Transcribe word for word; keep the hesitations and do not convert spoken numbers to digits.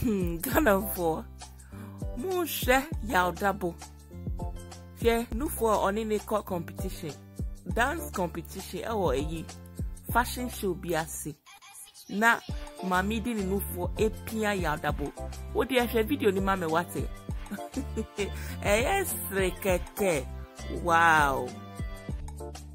Ghana for Musha Yaw Darbo. Yeah, no for on any court competition, dance competition, or a fashion show be a see. Na mami didn't move for a pia Yaw Darbo. What do you have video ni mame wate? Yes, rekete. Wow.